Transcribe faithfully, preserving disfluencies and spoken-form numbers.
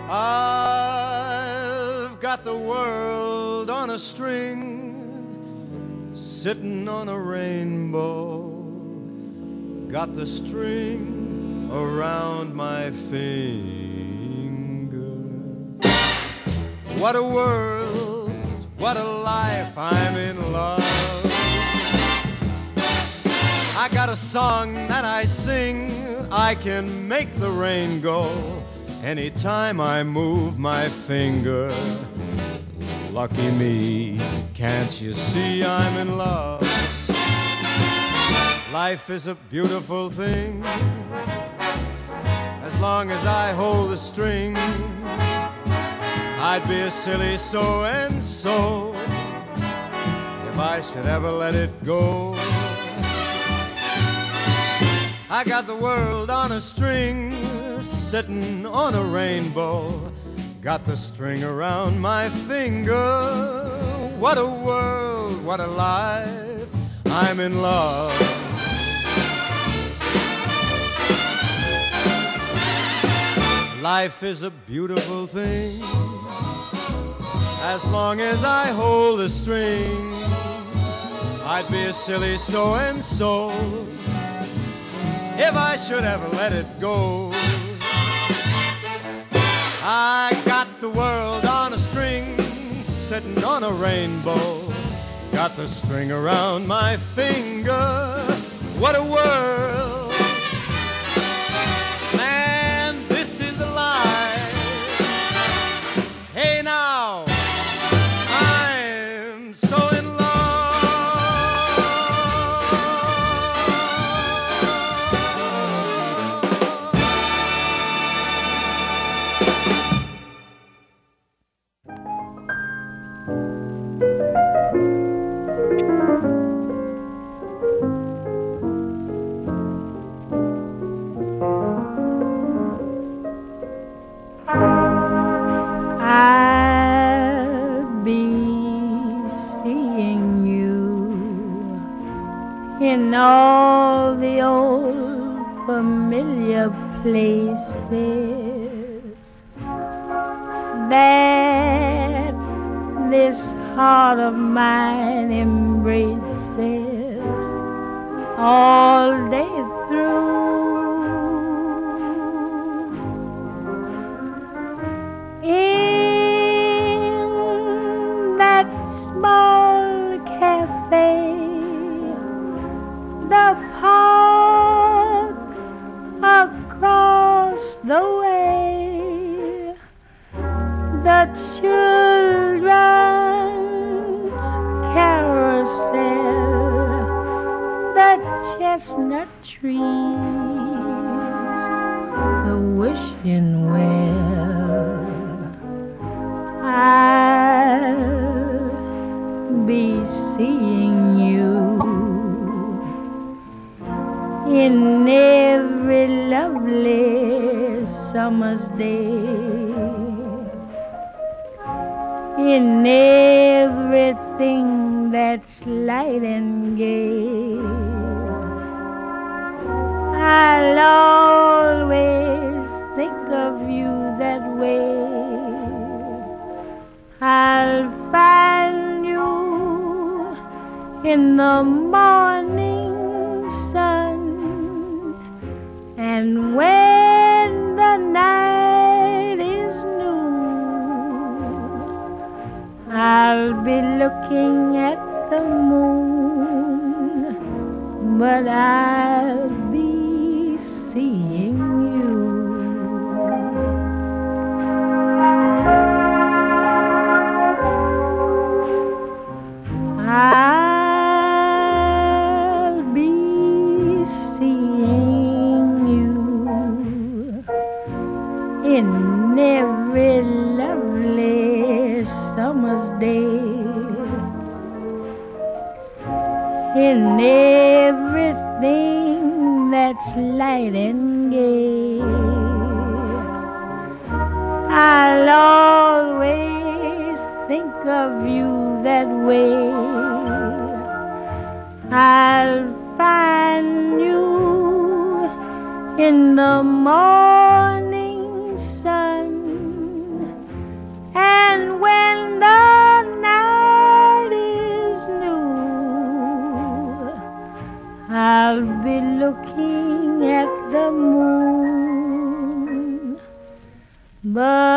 I've got the world on a string, sitting on a rainbow. Got the string around my finger. What a world, what a life, I'm in love. I got a song that I sing, I can make the rain go anytime I move my finger. Lucky me, can't you see I'm in love? Life is a beautiful thing, as long as I hold the string. I'd be a silly so-and-so if I should ever let it go. I got the world on a string, sitting on a rainbow. Got the string around my finger. What a world, what a life, I'm in love. Life is a beautiful thing, as long as I hold the string. I'd be a silly so-and-so if I should ever let it go. I got the world on a string, sitting on a rainbow. Got the string around my finger. What a world, man, this is a life. Hey now, I'm so in love. In all the old familiar places that this heart of mine embraces all day through. In that small cafe, the park across the way, the children's carousel, the chestnut trees, the wishing well. I'll be seeing you in every lovely summer's day, in everything that's light and gay. I'll always think of you that way. I'll find you in the morning sun, and when the night is new, I'll be looking at the moon, but I'll be seeing you. I'll be seeing you in every lovely summer's day, in everything that's light and gay. I'll always think of you that way. I'll find you in the morning sun, Bye.